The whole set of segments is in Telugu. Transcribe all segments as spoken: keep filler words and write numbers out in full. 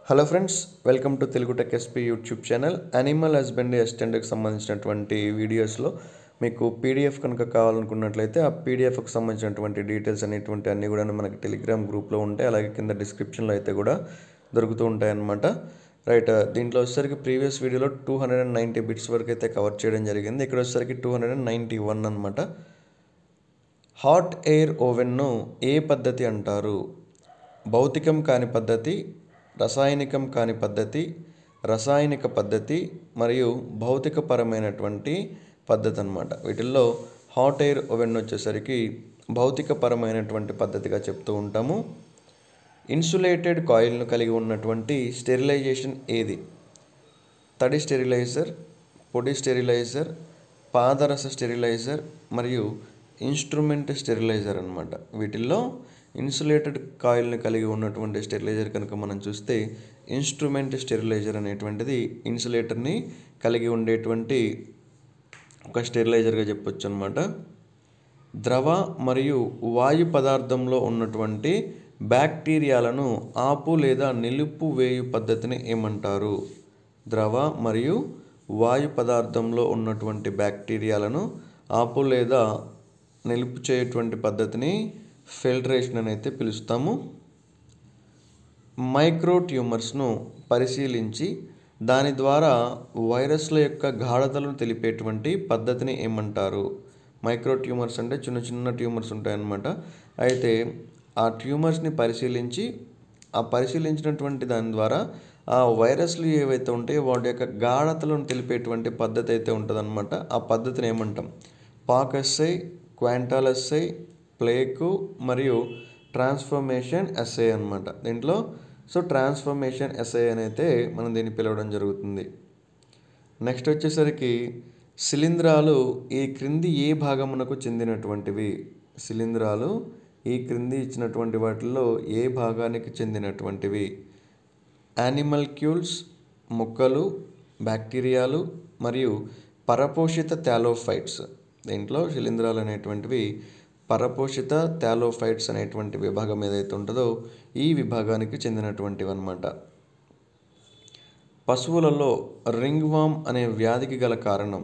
Hello friends, welcome to Telugu tech SP YouTube channel. Animal husbandry అసిస్టెంట్కి సంబంధించినటువంటి వీడియోస్లో మీకు పీడిఎఫ్ కనుక కావాలనుకున్నట్లయితే ఆ పీడిఎఫ్కి సంబంధించినటువంటి డీటెయిల్స్ అనేటువంటి అన్నీ కూడా మనకి టెలిగ్రామ్ గ్రూప్లో ఉంటాయి. అలాగే కింద డిస్క్రిప్షన్లో అయితే కూడా దొరుకుతూ ఉంటాయన్నమాట. రైట్, దీంట్లో వచ్చేసరికి ప్రీవియస్ వీడియోలో two hundred and ninety bits వరకు అయితే కవర్ చేయడం జరిగింది. ఇక్కడ వచ్చేసరికి two hundred and ninety one అనమాట. హాట్ ఎయిర్ ఓవెన్ను ఏ పద్ధతి అంటారు? భౌతికం కాని పద్ధతి, రసాయనికం కాని పద్ధతి, రసాయనిక పద్ధతి మరియు భౌతికపరమైనటువంటి పద్ధతి అన్నమాట. వీటిల్లో హాట్ ఎయిర్ ఓవెన్ వచ్చేసరికి భౌతికపరమైనటువంటి పద్ధతిగా చెప్తూ ఉంటాము. ఇన్సులేటెడ్ కాయిల్ను కలిగి ఉన్నటువంటి స్టెరిలైజేషన్ ఏది? తడి స్టెరిలైజర్, పొడి స్టెరిలైజర్, పాదరస స్టెరిలైజర్ మరియు ఇన్స్ట్రుమెంట్ స్టెరిలైజర్ అన్నమాట. వీటిల్లో ఇన్సులేటెడ్ కాయిల్ని కలిగి ఉన్నటువంటి స్టెరిలైజర్ కనుక మనం చూస్తే ఇన్స్ట్రుమెంట్ స్టెరిలైజర్ అనేటువంటిది ఇన్సులేటర్ని కలిగి ఉండేటువంటి ఒక స్టెరిలైజర్గా చెప్పొచ్చు అనమాట. ద్రవ మరియు వాయు పదార్థంలో ఉన్నటువంటి బ్యాక్టీరియాలను ఆపు లేదా నిలుపు వేయు పద్ధతిని ఏమంటారు? ద్రవ మరియు వాయు పదార్థంలో ఉన్నటువంటి బ్యాక్టీరియాలను ఆపు లేదా నిలుపు చేయటువంటి పద్ధతిని ఫిల్టరేషన్ అని అయితే పిలుస్తాము. మైక్రో ట్యూమర్స్ను పరిశీలించి దాని ద్వారా వైరస్ల యొక్క గాఢతలను తెలిపేటువంటి పద్ధతిని ఏమంటారు? మైక్రో ట్యూమర్స్ అంటే చిన్న చిన్న ట్యూమర్స్ ఉంటాయన్నమాట. అయితే ఆ ట్యూమర్స్ని పరిశీలించి ఆ పరిశీలించినటువంటి దాని ద్వారా ఆ వైరస్లు ఏవైతే ఉంటాయో వాటి యొక్క గాఢతలను తెలిపేటువంటి పద్ధతి అయితే ఉంటుందన్నమాట. ఆ పద్ధతిని ఏమంటాం? పాకస్సై, క్వాంటాల్ అస్సై, ప్లేకు మరియు ట్రాన్స్ఫర్మేషన్ ఎస్ఐ అన్నమాట. దీంట్లో సో ట్రాన్స్ఫర్మేషన్ ఎస్ఐ అని అయితే మనం దీన్ని పిలవడం జరుగుతుంది. నెక్స్ట్ వచ్చేసరికి శిలీంధ్రాలు ఈ క్రింది ఏ భాగమునకు చెందినటువంటివి? శిలీంధ్రాలు ఈ క్రింది ఇచ్చినటువంటి వాటిల్లో ఏ భాగానికి చెందినటువంటివి? యానిమల్క్యూల్స్, మొక్కలు, బ్యాక్టీరియాలు మరియు పరపోషిత థాలోఫైట్స్. దీంట్లో శిలీంధ్రాలు అనేటువంటివి పరపోషిత థాలోఫైట్స్ అనేటువంటి విభాగం ఏదైతే ఉంటుందో ఈ విభాగానికి చెందినటువంటివి అన్నమాట. పశువులలో రింగ్ వామ్ అనే వ్యాధికి గల కారణం?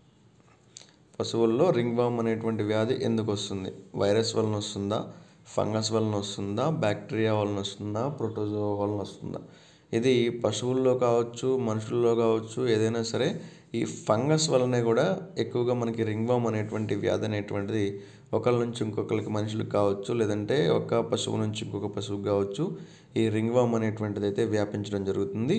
పశువుల్లో రింగ్ వామ్ అనేటువంటి వ్యాధి ఎందుకు వస్తుంది? వైరస్ వలన వస్తుందా, ఫంగస్ వలన వస్తుందా, బ్యాక్టీరియా వలన వస్తుందా, ప్రోటోజోవా వలన వస్తుందా? ఇది పశువుల్లో కావచ్చు, మనుషుల్లో కావచ్చు, ఏదైనా సరే ఈ ఫంగస్ వలనే కూడా ఎక్కువగా మనకి రింగ్ వామ్ అనేటువంటి వ్యాధి అనేటువంటిది ఒకరి నుంచి ఇంకొకరికి మనుషులకు కావచ్చు, లేదంటే ఒక పశువు నుంచి ఇంకొక పశువుకు కావచ్చు, ఈ రింగ్ వామ్ అనేటువంటిది అయితే వ్యాపించడం జరుగుతుంది.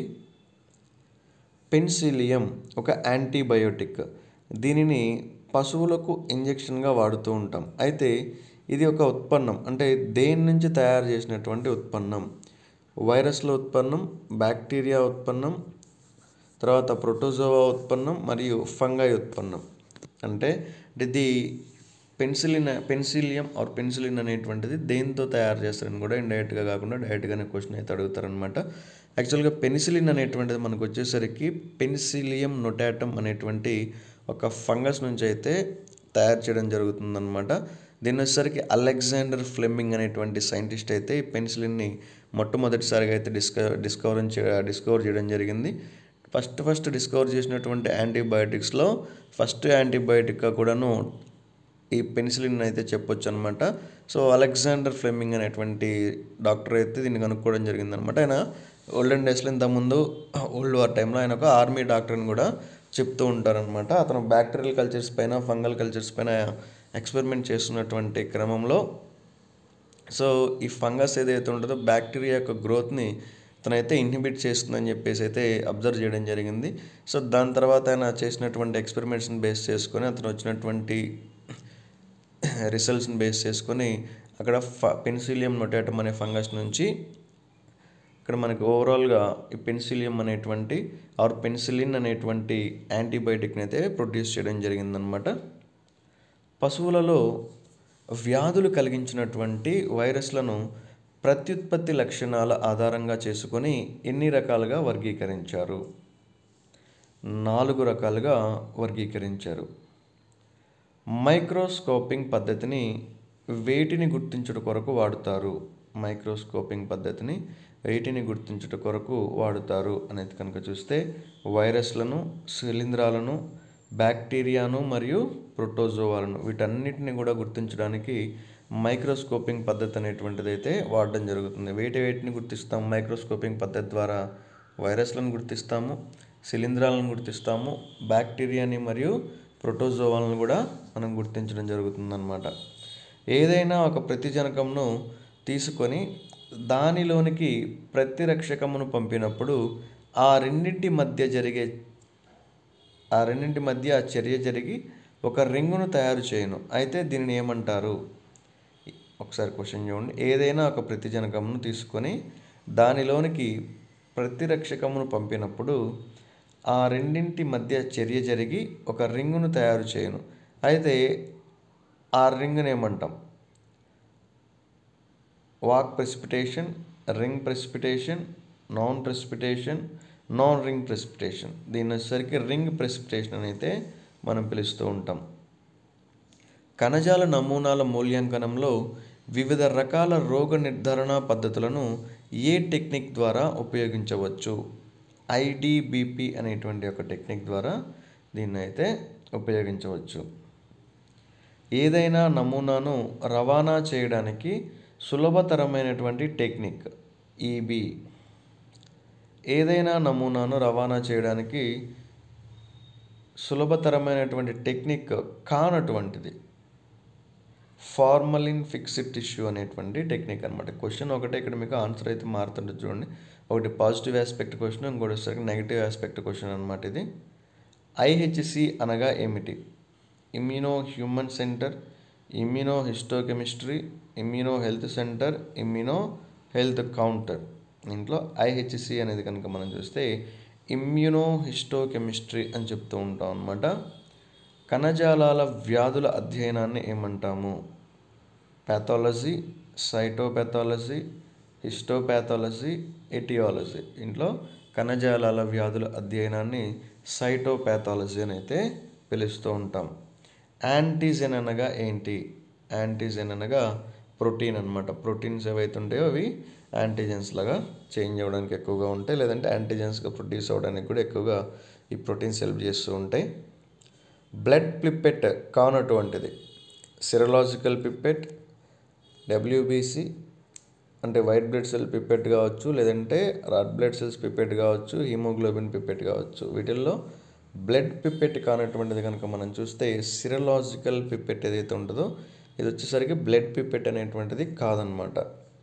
పెన్సిలియం ఒక యాంటీబయోటిక్. దీనిని పశువులకు ఇంజెక్షన్గా వాడుతూ ఉంటాం. అయితే ఇది ఒక ఉత్పన్నం, అంటే దేని నుంచి తయారు చేసినటువంటి ఉత్పన్నం? వైరస్ల ఉత్పన్నం, బ్యాక్టీరియా ఉత్పన్నం, తర్వాత ప్రోటోజోవా ఉత్పన్నం మరియు ఫంగై ఉత్పన్నం. అంటే ఇది పెన్సిలిన్ పెన్సిలియం ఆర్ పెన్సిలిన్ అనేటువంటిది దేంతో తయారు చేస్తారని కూడా ఇండైరెక్ట్గా కాకుండా డైరెక్ట్గానే క్వశ్చన్ అయితే అడుగుతారనమాట. యాక్చువల్గా పెన్సిలిన్ అనేటువంటిది మనకు వచ్చేసరికి పెన్సిలియం నొటాటమ్ అనేటువంటి ఒక ఫంగస్ నుంచి అయితే తయారు చేయడం జరుగుతుందన్నమాట. దీని వచ్చేసరికి అలెగ్జాండర్ ఫ్లెమింగ్ అనేటువంటి సైంటిస్ట్ అయితే ఈ పెన్సిలిన్ని మొట్టమొదటిసారిగా అయితే డిస్కవర్ డిస్కవర్ డిస్కవర్ చేయడం జరిగింది. ఫస్ట్ ఫస్ట్ డిస్కవర్ చేసినటువంటి యాంటీబయాటిక్స్లో ఫస్ట్ యాంటీబయాటిక్గా కూడాను ఈ పెన్సిలిన్ అయితే చెప్పొచ్చు అనమాట. సో అలెగ్జాండర్ ఫ్లెమింగ్ అనేటువంటి డాక్టర్ అయితే దీన్ని కనుక్కోవడం జరిగిందనమాట. ఆయన ఓల్డెన్ డేస్లో ఇంతకుముందు ఓల్డ్ వార్ టైంలో ఆయన ఒక ఆర్మీ డాక్టర్ని కూడా చెప్తూ ఉంటారనమాట. అతను బ్యాక్టీరియల్ కల్చర్స్ పైన, ఫంగల్ కల్చర్స్ పైన ఎక్స్పెరిమెంట్ చేస్తున్నటువంటి క్రమంలో సో ఈ ఫంగస్ ఏదైతే ఉంటుందో బ్యాక్టీరియా యొక్క గ్రోత్ని తనైతే ఇన్హిబిట్ చేస్తుందని చెప్పేసి అయితే అబ్జర్వ్ చేయడం జరిగింది. సో దాని తర్వాత ఆయన చేసినటువంటి ఎక్స్పెరిమెంట్స్ని బేస్ చేసుకొని అతను వచ్చినటువంటి రిజల్ట్స్ని బేస్ చేసుకొని అక్కడ ఫ పెన్సిలియం నొటాటమ్ అనే ఫంగస్ నుంచి ఇక్కడ మనకి ఓవరాల్గా ఈ పెన్సిలియం అనేటువంటి ఆర్ పెన్సిలిన్ అనేటువంటి యాంటీబయాటిక్ని అయితే ప్రొడ్యూస్ చేయడం జరిగిందనమాట. పశువులలో వ్యాధులు కలిగించినటువంటి వైరస్లను ప్రత్యుత్పత్తి లక్షణాల ఆధారంగా చేసుకొని ఎన్ని రకాలుగా వర్గీకరించారు? నాలుగు రకాలుగా వర్గీకరించారు. మైక్రోస్కోపింగ్ పద్ధతిని వేటిని గుర్తించుట కొరకు వాడుతారు? మైక్రోస్కోపింగ్ పద్ధతిని వీటిని గుర్తించుట కొరకు వాడుతారు అనేది కనుక చూస్తే వైరస్లను, శిలీంధ్రాలను, బ్యాక్టీరియాను మరియు ప్రోటోజోవాలను వీటన్నిటిని కూడా గుర్తించడానికి మైక్రోస్కోపింగ్ పద్ధతి అనేటువంటిది అయితే వాడడం జరుగుతుంది. వేటి వేటిని గుర్తిస్తాము మైక్రోస్కోపింగ్ పద్ధతి ద్వారా? వైరస్లను గుర్తిస్తాము, శిలీంధ్రాలను గుర్తిస్తాము, బ్యాక్టీరియాని మరియు ప్రోటోజోవాలను కూడా మనం గుర్తించడం జరుగుతుందన్నమాట. ఏదైనా ఒక ప్రతిజనకంను తీసుకొని దానిలోనికి ప్రతిరక్షకమును పంపినప్పుడు ఆ రెండింటి మధ్య జరిగే ఆ రెండింటి మధ్య చర్య జరిగి ఒక రింగును తయారు చేయను. అయితే దీనిని ఏమంటారు? ఒకసారి క్వశ్చన్ చూడండి. ఏదైనా ఒక ప్రతిజనకమును తీసుకొని దానిలోనికి ప్రతిరక్షకమును పంపినప్పుడు ఆ రెండింటి మధ్య చర్య జరిగి ఒక రింగును తయారు చేయను. అయితే ఆ రింగును ఏమంటాం? వాక్ precipitation, ring precipitation, non precipitation, non ring precipitation. దీని వచ్చేసరికి రింగ్ ప్రెసిపిటేషన్ అని అయితే మనం పిలుస్తూ ఉంటాం. కణజాల నమూనాల మూల్యాంకనంలో వివిధ రకాల రోగ నిర్ధారణ పద్ధతులను ఏ టెక్నిక్ ద్వారా ఉపయోగించవచ్చు? ఐ డి బి పి అనేటువంటి ఒక టెక్నిక్ ద్వారా దీన్ని అయితే ఉపయోగించవచ్చు. ఏదైనా నమూనాను రవాణా చేయడానికి సులభతరమైనటువంటి టెక్నిక్ ఈ బి. ఏదైనా నమూనాను రవాణా చేయడానికి సులభతరమైనటువంటి టెక్నిక్ కానటువంటిది ఫార్మలిన్ ఫిక్స్డ్ టిష్యూ అనేటువంటి టెక్నిక్ అనమాట. క్వశ్చన్ ఒకటే, ఇక్కడ మీకు ఆన్సర్ అయితే మారుతుంటుంది చూడండి. ఒకటి పాజిటివ్ ఆస్పెక్ట్ క్వశ్చన్, ఇంకోటి వచ్చేసరికి నెగిటివ్ ఆస్పెక్ట్ క్వశ్చన్ అనమాట ఇది. ఐ హెచ్ సి అనగా ఏమిటి? Immuno human centre, immunohistochemistry, immuno health centre, immuno health counter. దీంట్లో ఐ హెచ్ సి అనేది కనుక మనం చూస్తే ఇమ్యూనో హిస్టోకెమిస్ట్రీ అని చెప్తూ ఉంటాం అన్నమాట. కణజాలాల వ్యాధుల అధ్యయనాన్ని ఏమంటాము? Pathology, cytopathology, histopathology, aetiology. ఇంట్లో కణజాలాల వ్యాధుల అధ్యయనాన్ని సైటోపాథాలజీ అని అయితే పిలుస్తూ ఉంటాం. యాంటీజెన్ అనగా ఏంటి? యాంటీజెన్ అనగా ప్రోటీన్ అనమాట. ప్రోటీన్స్ ఏవైతే ఉంటాయో అవి యాంటీజెన్స్ లాగా చేంజ్ అవ్వడానికి ఎక్కువగా ఉంటాయి, లేదంటే యాంటీజెన్స్గా ప్రొడ్యూస్ అవ్వడానికి కూడా ఎక్కువగా ఈ ప్రోటీన్స్ హెల్ప్ చేస్తూ ఉంటాయి. బ్లడ్ పిప్పెట్ కానటువంటిది సిరలాజికల్ పిప్పెట్, డబ్ల్యూబీసీ అంటే వైట్ బ్లడ్ సెల్ పిప్పెట్ కావచ్చు, లేదంటే రెడ్ బ్లడ్ సెల్స్ పిప్పెట్ కావచ్చు, హీమోగ్లోబిన్ పిప్పెట్ కావచ్చు. వీటిల్లో బ్లడ్ పిప్పెట్ కానటువంటిది కనుక మనం చూస్తే సిరలాజికల్ పిప్పెట్ ఏదైతే ఉంటుందో ఇది వచ్చేసరికి బ్లడ్ పిప్పెట్ అనేటువంటిది కాదనమాట.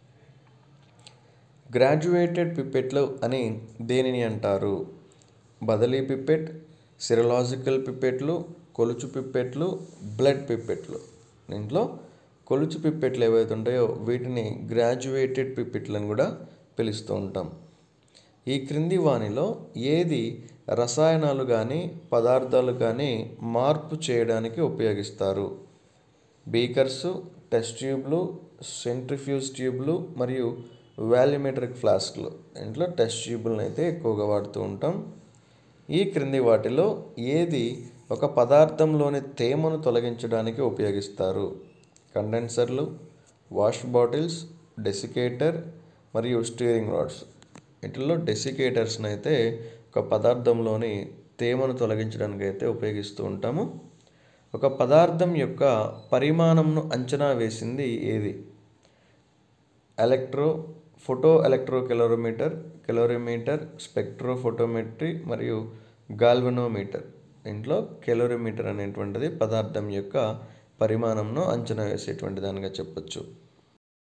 గ్రాడ్యుయేటెడ్ పిప్పెట్లు అని దేనిని అంటారు? బదిలీ పిప్పెట్, సిరలాజికల్ పిప్పెట్లు, కొలుచు పిప్పెట్లు, బ్లడ్ పిప్పెట్లు. దీంట్లో కొలుచు పిప్పెట్లు ఏవైతే ఉంటాయో వీటిని గ్రాడ్యుయేటెడ్ పిప్పెట్లను కూడా పిలుస్తూ ఉంటాం. ఈ క్రింది వానిలో ఏది రసాయనాలు కానీ పదార్థాలు కానీ మార్పు చేయడానికి ఉపయోగిస్తారు? బీకర్సు, టెస్ట్ ట్యూబ్లు, సెంట్రిఫ్యూజ్ ట్యూబ్లు మరియు వాల్యూమెట్రిక్ ఫ్లాస్క్లు. దీంట్లో టెస్ట్ ట్యూబ్లను అయితే ఎక్కువగా వాడుతూ ఉంటాం. ఈ క్రింది వాటిలో ఏది ఒక పదార్థంలోని తేమను తొలగించడానికి ఉపయోగిస్తారు? కండెన్సర్లు, వాష్ బాటిల్స్, డెసికేటర్ మరియు స్టీరింగ్ రాడ్స్. వీటిల్లో డెసికేటర్స్ని అయితే ఒక పదార్థంలోని తేమను తొలగించడానికి అయితే ఉపయోగిస్తూ ఉంటాము. ఒక పదార్థం యొక్క పరిమాణంను అంచనా వేసింది ఏది? Electro photo electro colorimeter, calorimeter, spectrophotometry మరియు గాల్వనోమీటర్. దీంట్లో కెలోరీమీటర్ అనేటువంటిది పదార్థం యొక్క పరిమాణంను అంచనా వేసేటువంటి దానిగా చెప్పొచ్చు.